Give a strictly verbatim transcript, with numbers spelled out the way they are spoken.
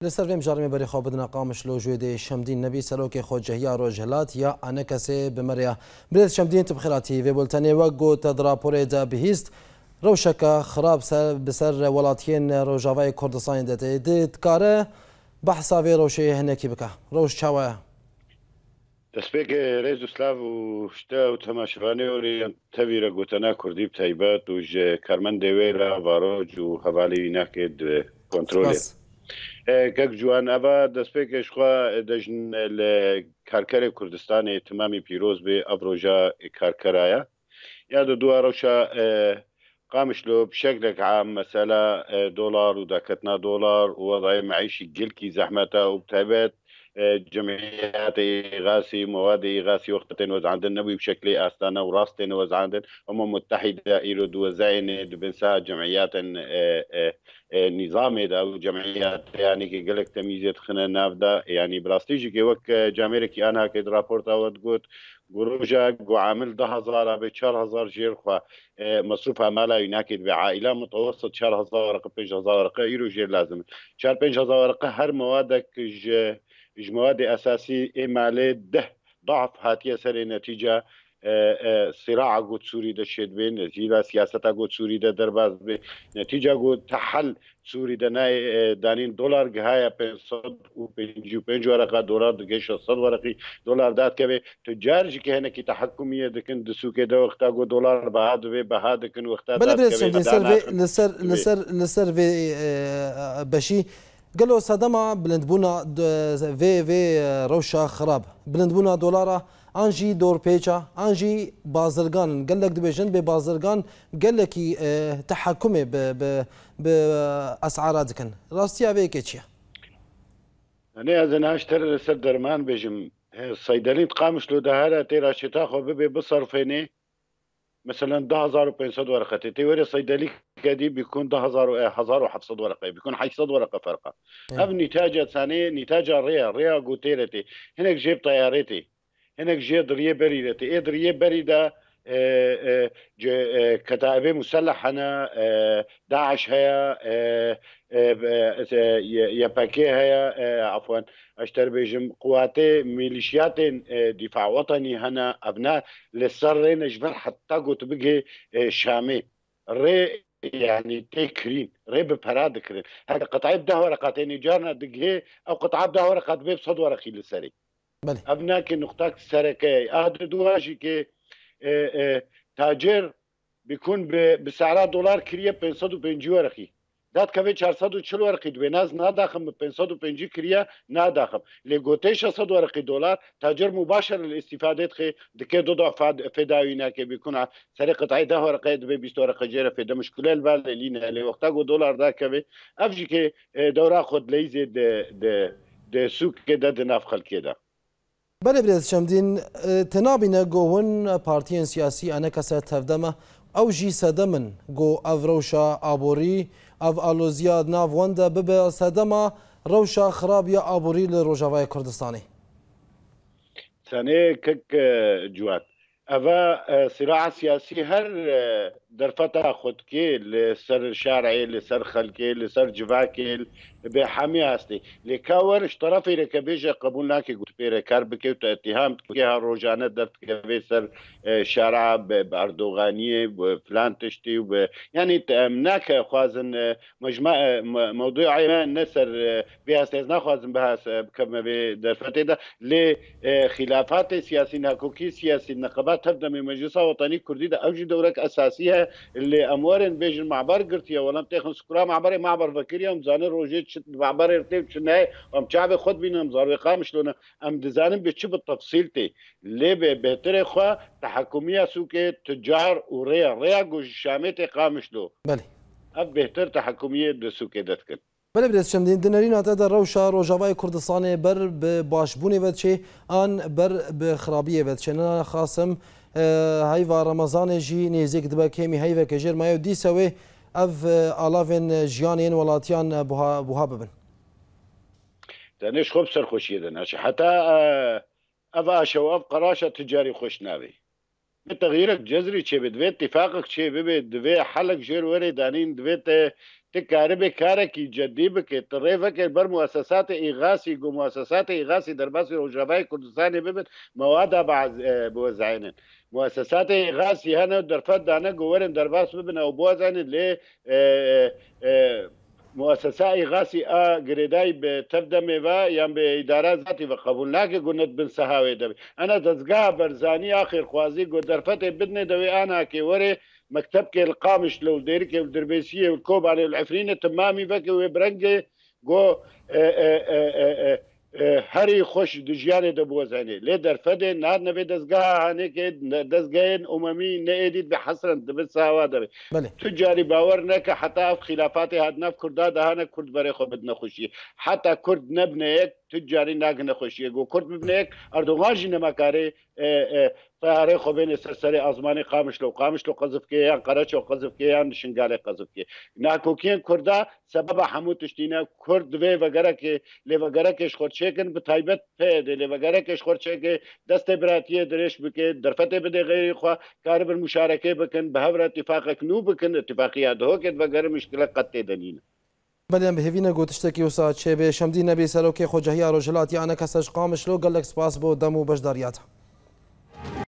لسر ویم جارمی بری خواب بدنا قامش لو جوید شمدین نبی سلوک خود جهیا رو جهلات یا آن کسی بمریا برید شمدین تبخیراتی و بولتنی وگو تدراپور دا بهیست روشک خراب سر بسر ولاتین روجاوای کردستان داده دید کاره بحثا وی روشه هنکی بکه روش چاوه دەستپێک ڕێز و سلااو و شتا و تەماشەوانێ وەری تەویرە گوتەنا کوردی تایبەت و ژ کارمەند دەوێرە ڤارۆج و هەواڵی ناکێت کۆنتترۆلێ کەک جوان ئەڤ دەستپێکشخوا دەژن لە کارکەرێ کوردستانی تمامی پیرۆز بێ ئەڤڕۆژە کارکەرایە یا دووە ڕەوشە قامشلۆ بشەکلێک عام مەسەلا دۆلار و داکەتنا دۆلار و وەضعی معیشی گلکی زەحمەتە و تایبەت جمعيات إغاثي مواد إغاثي وقت وزعندن نبي بشكل أستانا وراست وزعندن أمم متحدة إيرو دوزاين دبنسا جمعيات نظام أو جمعيات يعني كي قالك تمييزات خنا نافدا يعني بلاستيجي كي وك جاميركي أنا كي رابورت أو تقول جروجا وعامل ده هزار بشهر هزار جير خوا مصروف عمالة يناكد بعائلة متوسط شهر هزار ورقة بيج هزار ورقة إيرو جير لازم شهر بيج هزار ورقة هر موادك ج مواد أساسي إمالة ده ضعف هاتية سر نتيجة صراع قد سوري ده شد بين زيلا سياسة قد سوري ده درباز بين نتيجة قد تحل سوري ده ناي دانين دولار جهاية بنصد وبنجو بنجو ورقة دولار دقيش صد ورقي دولار دات كبه تجار جي كهنا كي تحكمية دكن دسوكي ده وقتا قد دولار بهاد بي بهاد كن وقتا دات كبه لسر في لسر لسر لسر في بشي قالوا صدمة بلندبونا في في روشة خراب بلندبونا دولارة انجي دور بيجا انجي بازرگان قال لك دبيجن ببازرگان قال لك تحكمي ب ب باسعار دكن راستيا بيك اتشيا انا اذا اشتري لسر درمان بيجم الصيدلين تقامش له دهاله تيرا شتا خو بي بصرفيني مثلا ده هزار وخمسمية ورقة تيوري صيدلي كدي بيكون ده هزار هزار وحفصد ورقة بيكون حيصد ورقة فرقة أب نتاجة ثانية نتاجة ريا ريا قوتيرتي هناك جيب طيارتي هناك جيب دريه بريدتي إيه دريه بريدة كتائب مسلح هنا داعش هيا يباكي هيا عفوا اشتر بيجم قوات ميليشيات دفاع وطني هنا ابناء للسر نجبر حتى قلت بقي شامي ري يعني تكرين ري ببراد كرين هذا قطعه ده ورقتين جارنا دقه او قطعه ده ورقات بيب صد ورقي للسري ابناء كي نقطه سركي اهد دواجي كي تاجر بيكون بسعر دولار كريه خمسمية وخمسين ورقي داد كوي چهارصد و چهل ورقي بناز ناداخم خمسمية وخمسين كريه ناداخم لغوتي شصت ورقي دولار تاجر مباشر للاستفاده خي دكي دو ضعف فداوينا كي بيكون سرقه قطعه ده ورقه ب بیست ورقه جيره فدا مشكله البال لينا اللي وقتا دولار دا كوي افجي كي دوره خود ليزي د د د سوق كده د نافخل كده بله برز شمدین تنابینه گوهن پارتیان سیاسی انا کسا تفدمه او جی سدمن گو او روشا آبوری او آلوزیاد ناو ونده ببه سدمه روشا خراب یا آبوری لروجاوای کردستانی ثاني كك جوات أفا صراع سياسي هر درفتا خودكي لسر شارعي لسر خلكي لسر جواكي بحامي هستي لكاورش طرفي ركبيجة قبول ناكي قلت بيرا كاربكي واتهام تكيها روجانة درت كبي سر شارع بأردوغانية وفلان تشتي وب... يعني مناك خوازن مجمع موضوعي نسر بها استيزنا خوازن بها كما بدرفتي ده لخلافات سياسي ناكوكي سياسي نقابات تبدأ من مجلس وطني كردي ده أوجي دورك أساسية اللي أمورن بيج المعبر قرتيا ولم تاخذ سكرا معبر معبر فكريا ومزانر روجيت معبر ارتيب شناي وم شعب خد بينا مزار قامش لنا ام دزانم بتشي بالتفصيل تي ليه بهتر خوا تحكميه سوكي تجار وريا ريا جوج شامتي قامش له بله اب بهتر تحكميه دسوكي دتكن بله برز شمدين دنرين هذا روشا روجاوای کردستان بر باشبونی ودچه آن بر بخرابیه ودچه نه خاصم هایوا رمضان جی نزیک دبا کمی هایوا کجر مایو دی سوی اف آلافن جیانین ولاتیان بوها بوها ببن دانش خوب سرخوشی دناش حتی اف شو اف قراشه تجاری خوش ناوی تغییرک جذری چه بدوی اتفاقک چه ببی دوی حلق جر وری دانین دوی تكاربي كاركي جدي بك طريفك بر مؤسسات إغاثي جو مؤسسات إغاثي درباسي روجافاي كردستاني ببن مواد بعض بوزعين مؤسسات إغاثي هنا درفت دانا جوورن درباس ببن أو بوزعين اللي مؤسسة إغاثي آ جريداي بتبدأ ميوا يام بإدارة ذاتي وقبولناك قلنا بن سهاوي دبي أنا دزقها برزاني آخر خوازي قد درفت بدني دوي أنا كي وري مكتب كي القامش لو ديري كي الدربيسية والكوب على العفرين تمامي بكي وبرنجي جو هري خوش دجياني دبوزاني لي درفدي نهار نبي دزقها هاني كي دزقين أممي نأيديد بحصرا دبسها وادبي تجاري باورناك حتى في خلافاتي هادنا في كرداد هانا كرد بريخو بدنا خوشي حتى كرد نبنيك تجاري ناق نخوشي جو كرد ببنيك أردوغان جي نمكاري طياري خو بين سرسري أزماني قامش لو قامش لو قذف كيان قرش لو قذف كيان شنقالي قذف كي ناكوكين كردا سبب حمود تشتينا كرد في وغرك لي وغركش خود شكن بتايبت فيد لي وغركش خود شك دست براتيه دريش بك درفته بده غير خو كارب المشاركه بكن بهور اتفاقك نو بكن اتفاقيات هو كد وغير مشكله قد دنينا بلیم بهوینه گوتشتکی و ساعت چه به شمدی نبی سروکی خوجهی آروجلات یعنی کسش قامش لو گلک سپاس بود دمو بجداریات